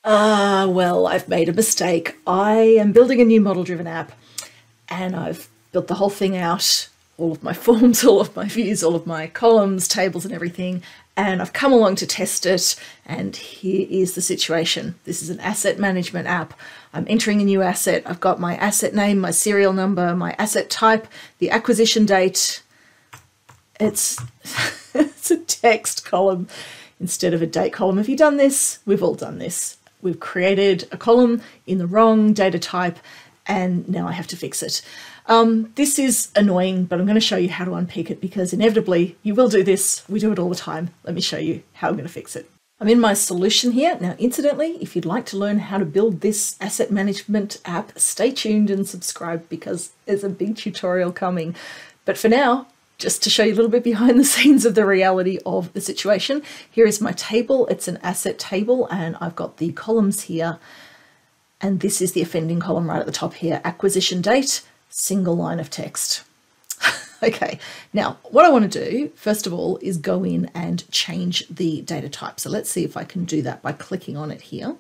Well, I've made a mistake. I am building a new model-driven app and I've built the whole thing out, all of my forms, all of my views, all of my columns, tables and everything. And I've come along to test it. And here is the situation. This is an asset management app. I'm entering a new asset. I've got my asset name, my serial number, my asset type, the acquisition date. It's, it's a text column instead of a date column. Have you done this? We've all done this. We've created a column in the wrong data type and now I have to fix it. This is annoying, but I'm going to show you how to unpick it because inevitably you will do this. We do it all the time. Let me show you how I'm going to fix it. I'm in my solution here. Now, incidentally, if you'd like to learn how to build this asset management app, stay tuned and subscribe because there's a big tutorial coming. But for now, just to show you a little bit behind the scenes of the reality of the situation, here is my table. It's an asset table and I've got the columns here. And this is the offending column right at the top here, acquisition date, single line of text. Okay, now what I want to do, first of all, is go in and change the data type. So let's see if I can do that by clicking on it here.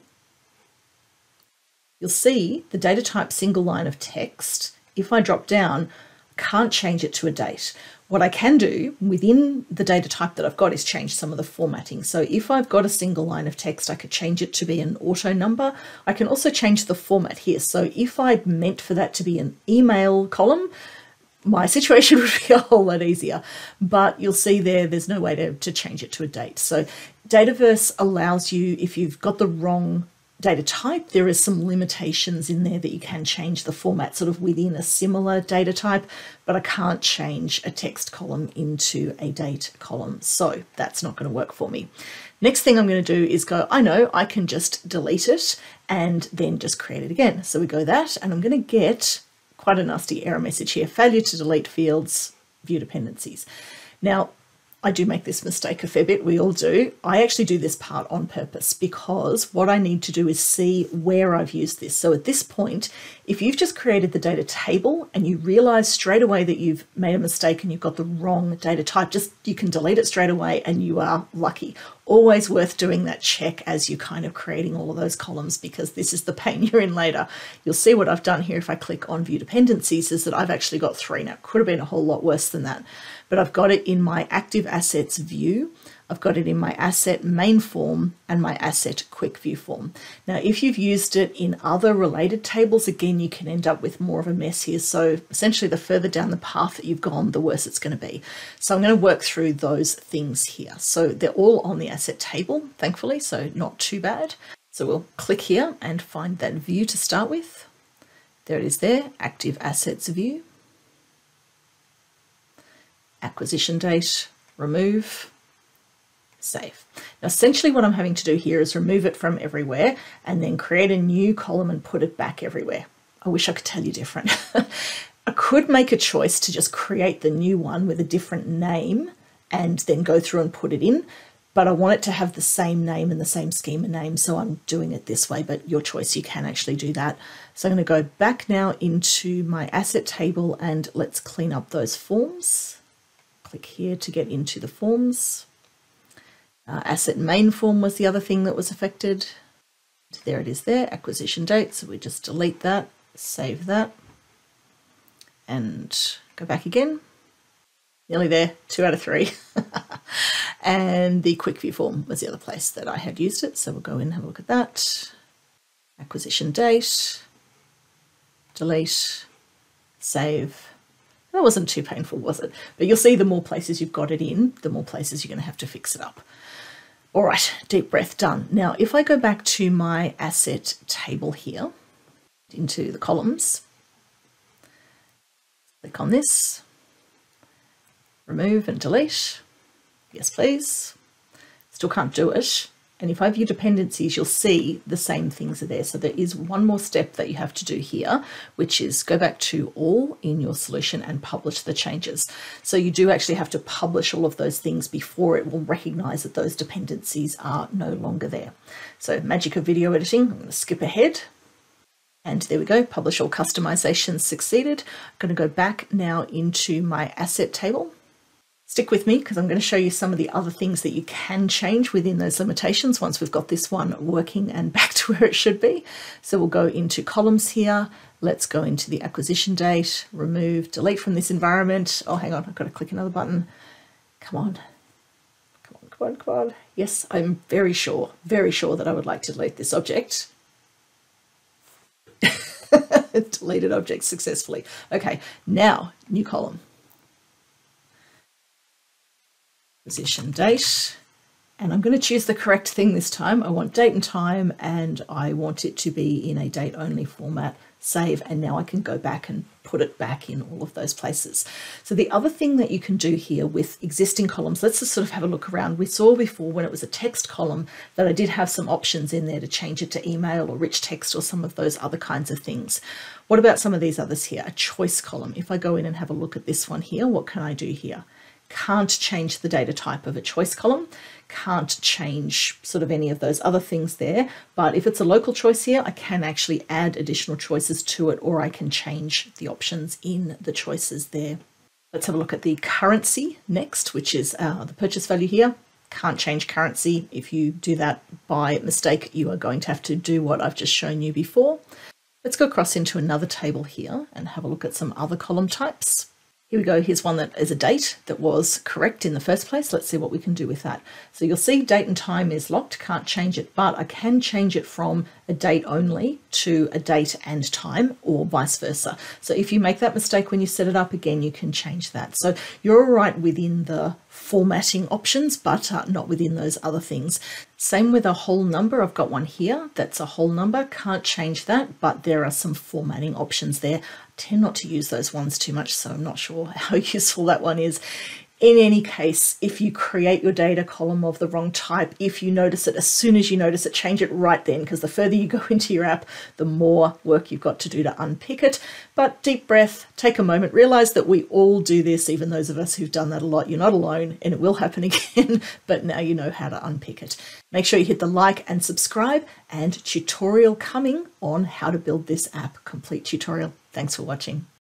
You'll see the data type single line of text. If I drop down, I can't change it to a date. What I can do within the data type that I've got is change some of the formatting. So if I've got a single line of text, I could change it to be an auto number. I can also change the format here. So if I'd meant for that to be an email column, my situation would be a whole lot easier, but you'll see there's no way to change it to a date. So Dataverse allows you, if you've got the wrong data type, there is some limitations in there that you can change the format sort of within a similar data type, but I can't change a text column into a date column. So that's not going to work for me. Next thing I'm going to do is go, I know I can just delete it and then just create it again. So we go that, and I'm going to get quite a nasty error message here. Failure to delete fields, view dependencies. Now, I do make this mistake a fair bit, we all do. I actually do this part on purpose because what I need to do is see where I've used this. So at this point, if you've just created the data table and you realize straight away that you've made a mistake and you've got the wrong data type, you can delete it straight away and you are lucky. Always worth doing that check as you're kind of creating all of those columns because this is the pain you're in later. You'll see what I've done here if I click on view dependencies is that I've actually got 3. Now, it could have been a whole lot worse than that, but I've got it in my active assets view. I've got it in my asset main form and my asset quick view form. Now, if you've used it in other related tables, again, you can end up with more of a mess here. So essentially the further down the path that you've gone, the worse it's going to be. So I'm going to work through those things here. So they're all on the asset table, thankfully, so not too bad. So we'll click here and find that view to start with. There it is there, active assets view. Acquisition date, remove, save. Now, essentially what I'm having to do here is remove it from everywhere and then create a new column and put it back everywhere. I wish I could tell you different. I could make a choice to just create the new one with a different name and then go through and put it in, but I want it to have the same name and the same schema name, so I'm doing it this way, but your choice, you can actually do that. So I'm going to go back now into my asset table and let's clean up those forms. Click here to get into the forms. Asset main form was the other thing that was affected. There it is there, acquisition date. So we just delete that, save that, and go back again. Nearly there, 2 out of 3. And the quick view form was the other place that I had used it. So we'll go in and have a look at that. Acquisition date, delete, save. That wasn't too painful, was it? But you'll see the more places you've got it in, the more places you're going to have to fix it up. All right, deep breath, done. Now, if I go back to my asset table here, into the columns, click on this, remove and delete. Yes, please. Still can't do it. And if I view dependencies, you'll see the same things are there. So there is one more step that you have to do here, which is go back to all in your solution and publish the changes. So you do actually have to publish all of those things before it will recognize that those dependencies are no longer there. So magic of video editing, I'm going to skip ahead. And there we go, publish all customizations succeeded. I'm going to go back now into my asset table. Stick with me because I'm going to show you some of the other things that you can change within those limitations once we've got this one working and back to where it should be. So we'll go into columns here. Let's go into the acquisition date, remove, delete from this environment. Oh, hang on, I've got to click another button. Come on. Come on, come on, come on. Yes, I'm very sure that I would like to delete this object. Deleted object successfully. Okay, now new column. Position date, and I'm going to choose the correct thing this time. I want date and time, and I want it to be in a date only format. Save, and now I can go back and put it back in all of those places. So the other thing that you can do here with existing columns, let's just sort of have a look around. We saw before when it was a text column that I did have some options in there to change it to email or rich text or some of those other kinds of things. What about some of these others here? A choice column. If I go in and have a look at this one here, what can I do here? Can't change the data type of a choice column, can't change sort of any of those other things there. But if it's a local choice here, I can actually add additional choices to it, or I can change the options in the choices there. Let's have a look at the currency next, which is the purchase value here. Can't change currency. If you do that by mistake, you are going to have to do what I've just shown you before. Let's go across into another table here and have a look at some other column types. Here we go, here's one that is a date that was correct in the first place. Let's see what we can do with that. So you'll see date and time is locked, can't change it, but I can change it from a date only to a date and time, or vice versa. So if you make that mistake when you set it up, again, you can change that. So you're all right within the formatting options, but not within those other things. Same with a whole number. I've got one here that's a whole number, can't change that, but there are some formatting options there. I tend not to use those ones too much, so I'm not sure how useful that one is. In any case, if you create your data column of the wrong type, if you notice it, as soon as you notice it, change it right then, because the further you go into your app, the more work you've got to do to unpick it. But deep breath, take a moment, realize that we all do this, even those of us who've done that a lot. You're not alone, and it will happen again, but now you know how to unpick it. Make sure you hit the like and subscribe, and tutorial coming on how to build this app, complete tutorial. Thanks for watching.